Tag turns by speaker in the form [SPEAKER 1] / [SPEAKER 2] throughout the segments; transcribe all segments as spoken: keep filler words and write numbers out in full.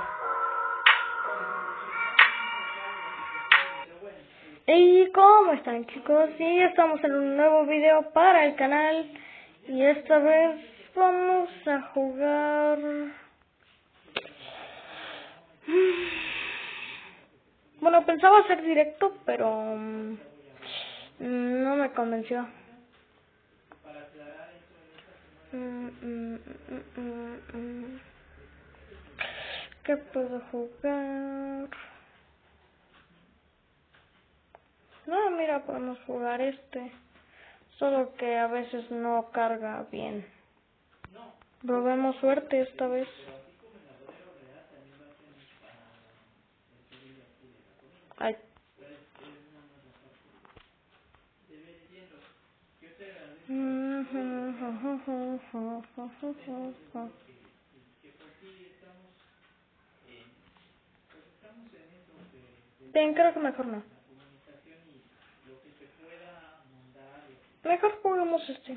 [SPEAKER 1] ¿Y cómo están, chicos? Sí, estamos en un nuevo video para el canal y esta vez vamos a jugar... Bueno, pensaba hacer directo, pero um, no me convenció. Mm, mm, mm, mm, mm. ¿Qué puedo jugar? No, mira, podemos jugar este. Solo que a veces no carga bien. Probemos suerte esta vez. Ay. Bien, creo que mejor no. Mejor juguemos este.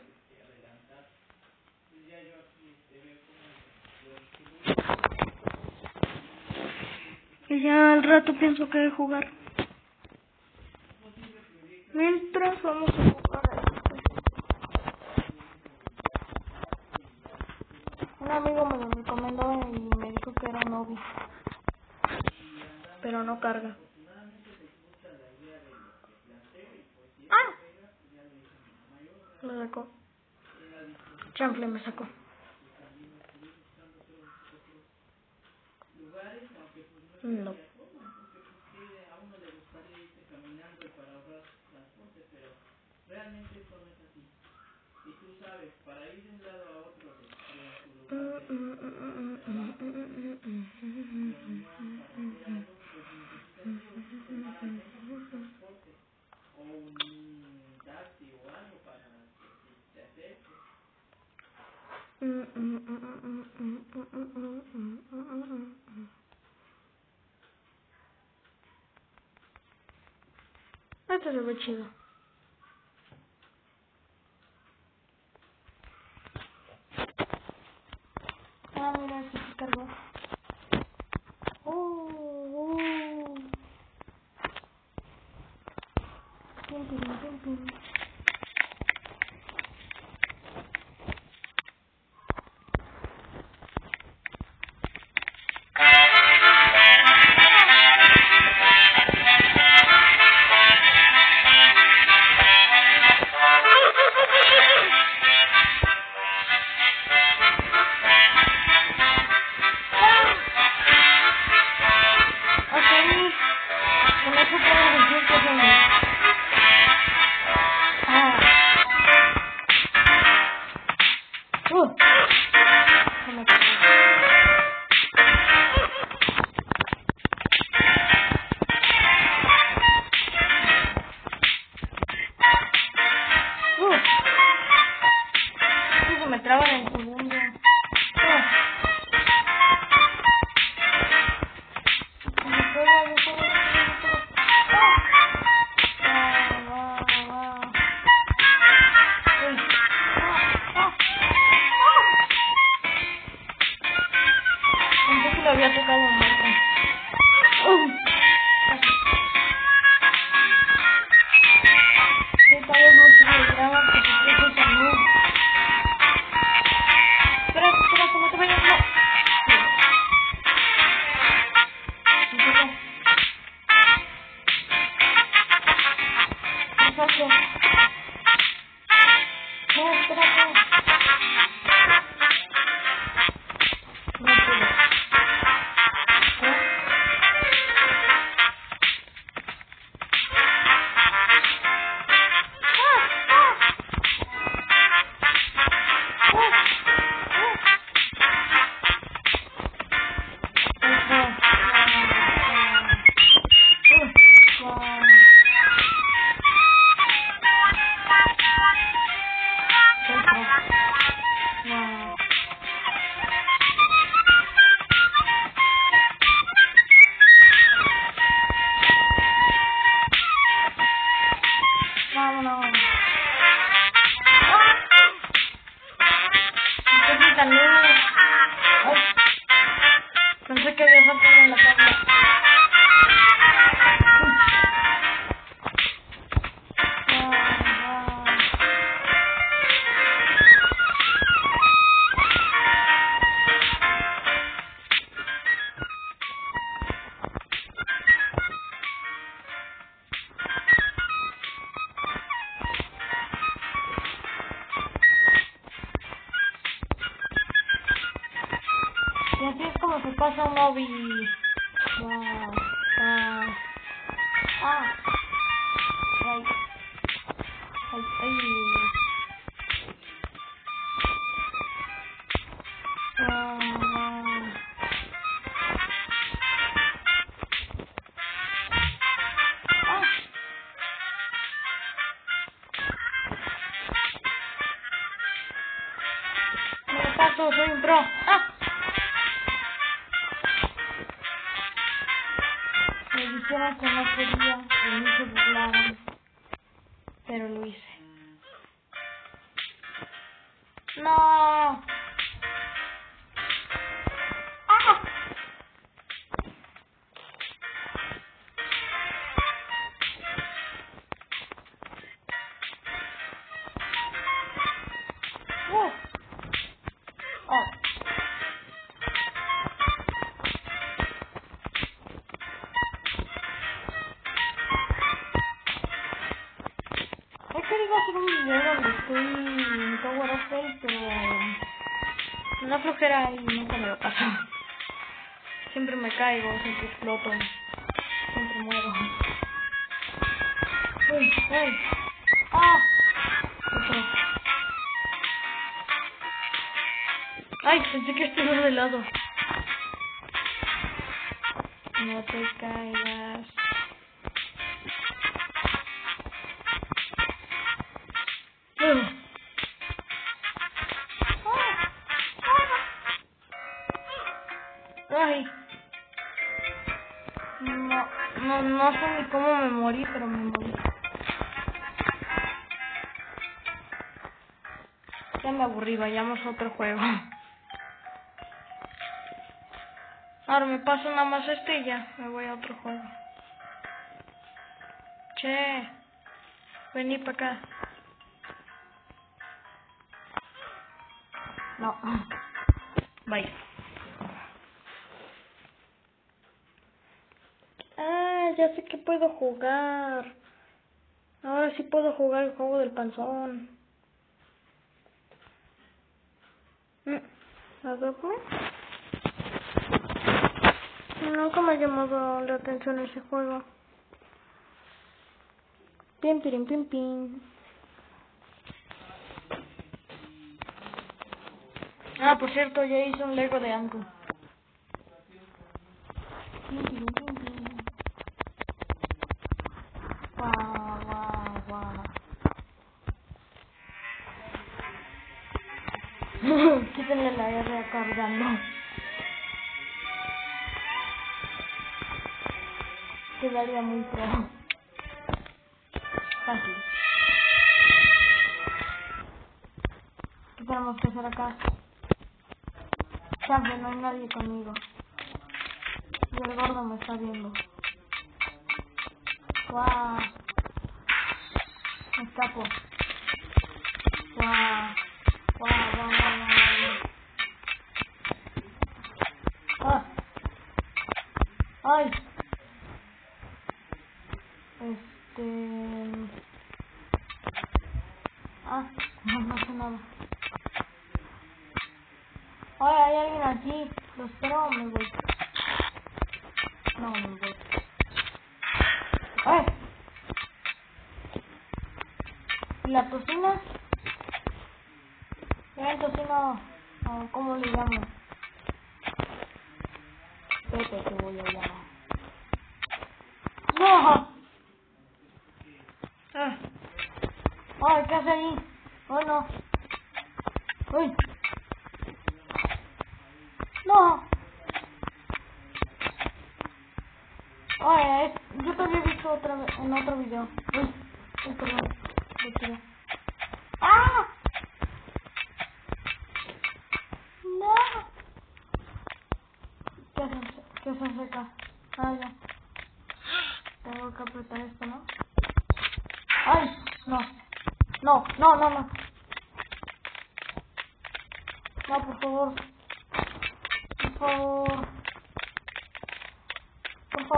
[SPEAKER 1] Y ya al rato pienso que jugar. Mientras vamos a jugar a este. Un amigo me lo recomendó y me dijo que era Novi. Pero no carga. ¡Ah! Me sacó. Chanfle me sacó. No. Este se ve chido. Ah, mira, este se cargó. Oh, oh. Pum, pum, pum, pum. Me traban en segundo. Oh. Me pega, me pega, me pega, me pega. Ah, va, va. Uy. Ah, ah, ah. Pensé que lo había tocado muerto. Uh. Sí, tal vez no se me graba porque estoy salud. Espera, espera, que no te vayas, no. Exacto. No, espérate. No puedo. ¿Eh? Pensé que había saltado en la cama. Y así es como se pasa un lobby. Ah, ah, ah. Ay, ay, ay. Ah, ah. Ah. Me paso, soy un pro. Ah. Me dijeron que no podía, que no se burlaban, pero lo hice. No. Ah. Uh. Oh. He querido hacer un video donde estoy en Tower of Hell, pero una flojera y nunca me lo paso. Siempre me caigo, siempre exploto, siempre muero. Uy, ay. Ah. Otro. Ay, pensé que estuve de lado. No te caigas. Uh. Ay. No, no, no sé ni cómo me morí, pero me morí. Ya me aburrí, vayamos a otro juego. Ahora me paso nada más este y ya, me voy a otro juego. Che, vení para acá. No. Bye. Ah, ya sé que puedo jugar. Ahora sí puedo jugar el juego del panzón. Mm. ¿Adopme? Nunca me ha llamado la atención ese juego. Pim, pim, pim, pim. Ah, por cierto, ya hice un Lego de Anku. Pim, pim, pim, pim. Guau, guau, guau. Quítenle la R cargando. Quedaría muy pro. Fácil. ¿Qué tenemos que hacer acá? Champion, no hay nadie conmigo. Y el gordo me está viendo. Guau. Me escapo. Guau. Guau, guau, guau, guau. Ah. Ay. Este... Ah, no, no sé nada. Ay, hay alguien aquí. ¿Lo espero o me voy? No, me voy. ¡Ay! ¿Y la tocina? ¿Qué el tocino? Oh, ¿cómo le llamo? Pepe te voy a llamar. ¡No! Ah. ¡Ay, qué hace ahí! ¡Oh, no! ¡Uy! ¡No! Ay, es, yo te había visto otra vez en otro video. Uy, uy, perdón. Uy, ¡ah! No. ¿Qué haces? ¿Qué se hace acá? Ah, ya. Tengo que apretar esto, ¿no? ¡Ay! No. No, no, no, no. No, por favor. Por favor. Por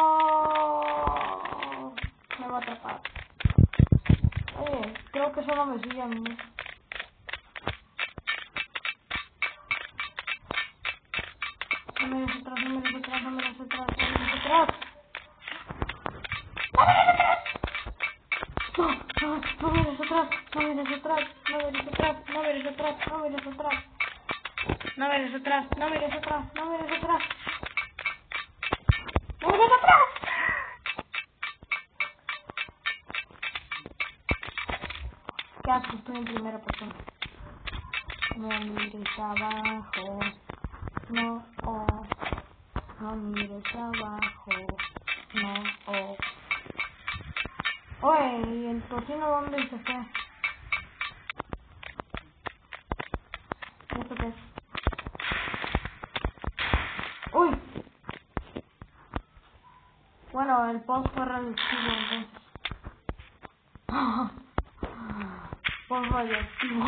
[SPEAKER 1] favor. Me va a atrapar. Oye, creo que eso no me sigue a mí. No me des atrás, no me des atrás, no me des atrás, no me des atrás. No, no, no me des atrás, no me des atrás, no me des atrás, no me des atrás, no me des atrás. No me des atrás, no me des atrás, no me des atrás. ¡No me des atrás! ¿Qué haces? Estoy en primera persona. No mires abajo. No, oh. No mires abajo. No, oh. Oye, ¿y el tocino dónde se fue? ¿Esto qué es? ¡Uy! Bueno, el post fue reducido entonces. Post radioactivo.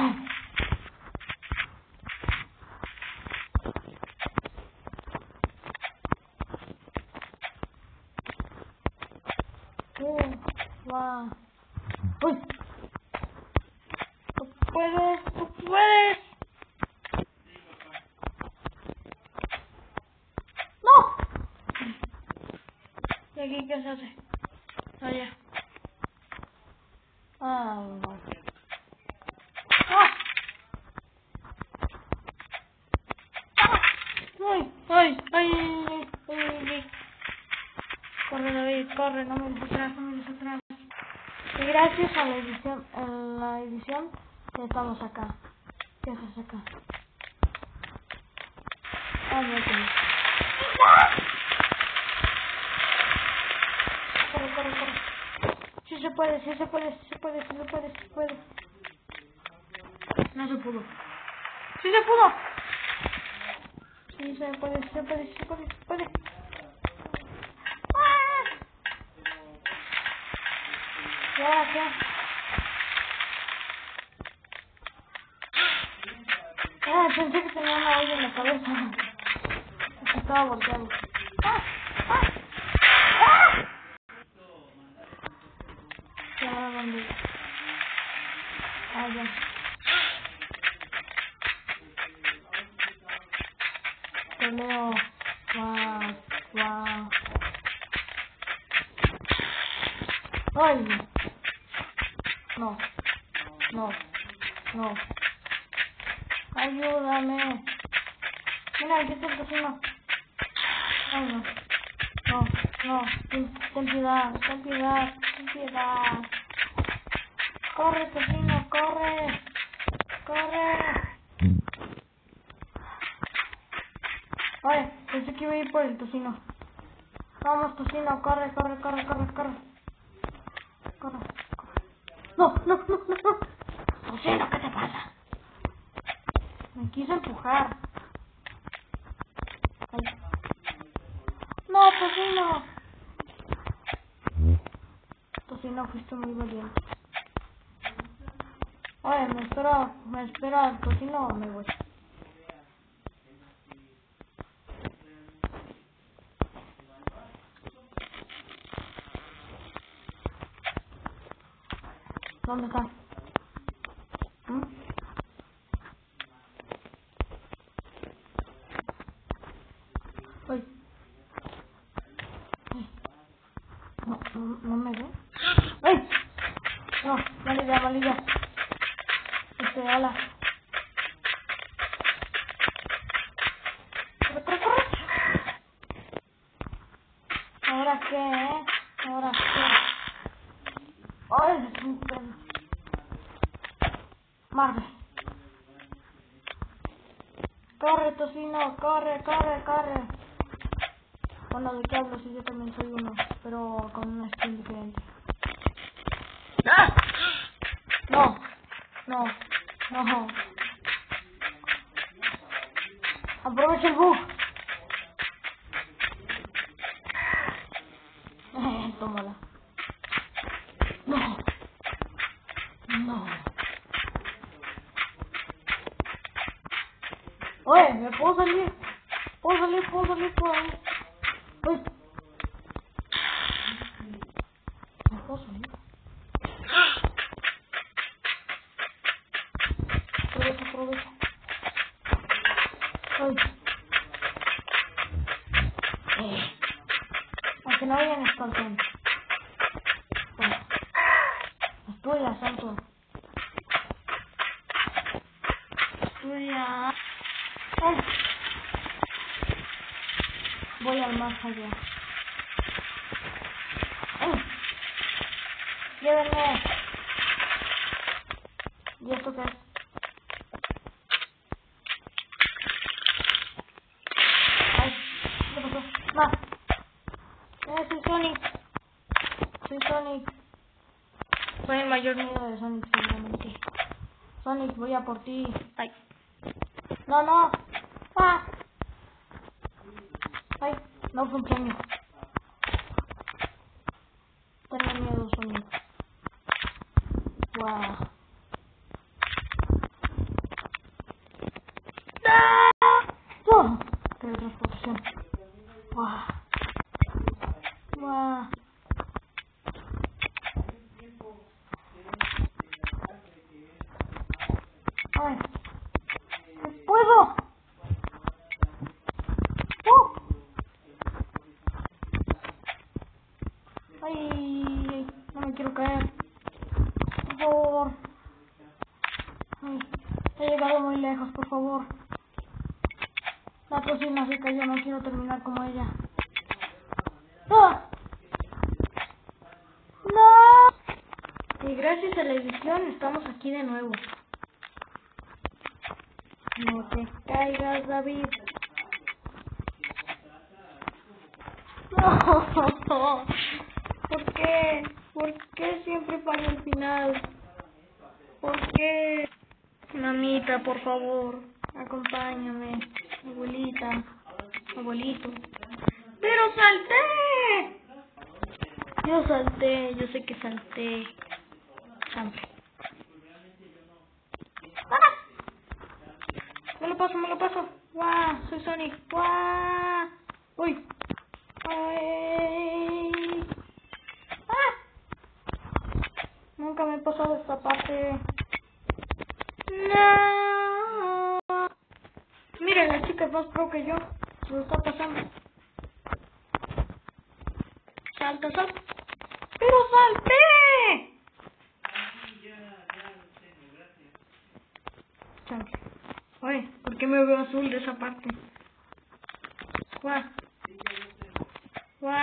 [SPEAKER 1] Uh, wow. ¡Uy! ¡Tú puedes! ¡Tú puedes! ¡No! ¿Y aquí qué se hace? Allá. Ah, no. ¡Ah! ¡Ay! ¡Ay! ¡Ay! ¡Ay! ¡Ay! Corre, David, corre, no me des atrás, no me des atrás. Y gracias a la edición, a la edición, ya estamos acá. ¿Qué haces acá? Ah, no, no. Corre, corre, corre. Sí se puede, sí se puede, sí se puede, sí se puede, sí se puede. No se pudo. ¡Sí se pudo! Sí se puede, sí se puede, sí se puede, sí se puede. ¡Ah! ¿Y ahora qué? Ah, pensé que tenía una olla en la cabeza. Estaba volteando. ¡Ah! ¡Ah! ¡Ah! ¿Y ahora dónde? Ah, ya. Peleo. Guau, guau. ¡Ay! No. No. No. Ayúdame. Mira, aquí está el tocino. Ay, no. No, no. Ten, ten piedad, ten piedad, ten piedad. Corre, tocino, corre. Corre. Oye, pensé que iba a ir por el tocino. Vamos, tocino, corre, corre, corre, corre, corre. Corre, corre. No, no, no, no, no. Tocino, ¿qué te pasa? Me quiso empujar. Ay. No, tocino. Tocino, fuiste muy valiente. Oye, me espero, me espero al tocino o me voy. ¿Dónde está? ¿Mm? Uy. Uy. No, no, no me ve. ¡Ay! No, mala idea, mala idea. Este, hola. Corre, corre, corre. ¿Ahora qué, eh? ¿Ahora qué? ¡Ay, es un pelo! Marvel. Corre, tocino, corre, corre, corre. Bueno, ¿de qué hablo? Si yo también soy uno, pero con una skin diferente. ¡Ah! No, no, no. Aprovecha el bug. puedo salir. Puedo salir, puedo salir por ahí. Uy. No puedo salir. Aprovecha, aprovecha. Uy. Eh. Aunque no vayan escoltando. Bueno. Estudia, santo. Estudia. Ay. Voy al más allá. Ay. Llévenme. ¿Y esto qué es? Ay, ¿qué pasó? Va. Eh, soy Sonic. Soy Sonic. Soy el mayor miedo de Sonic, seguramente. Sonic, voy a por ti. Ay. No, no. Ah. Ay, no fue un premio. Tengo miedo, Sonic. Wow. ¡Oh! Teletransportación. Wow. Wow. Ay. ¡Puedo! ¡Oh! Ay, no me quiero caer. Por favor. Ay, he llegado muy lejos, por favor. La cocina se cayó, no quiero terminar como ella. ¡Ah! ¡No! Y gracias a la edición estamos aquí de nuevo. No te caigas, David. No. ¿Por qué? ¿Por qué siempre para el final? ¿Por qué? Mamita, por favor, acompáñame. Abuelita, abuelito. ¡Pero salté! Yo salté, yo sé que salté. Siempre. ¡Ah! Me lo paso, me lo paso. ¡Guau! Soy Sonic. ¡Guau! ¡Uy! ¡Ay! ¡Ah! Nunca me he pasado esta parte. ¡No! Mira, la chica es más pro que yo. Lo está pasando. Salta, salta. ¡Pero salté! Chale. Oye, ¿por qué me veo azul de esa parte? ¡Guau! ¡Guau!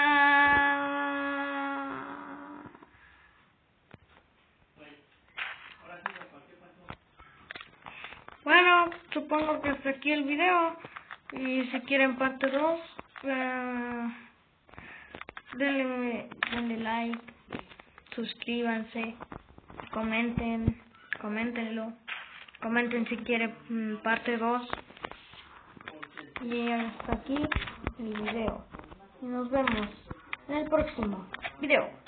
[SPEAKER 1] Bueno, supongo que hasta aquí el video. Y si quieren parte dos, uh, denle, denle like, suscríbanse, comenten, coméntenlo, comenten si quieren um, parte dos. Y hasta aquí el video. Y nos vemos en el próximo video.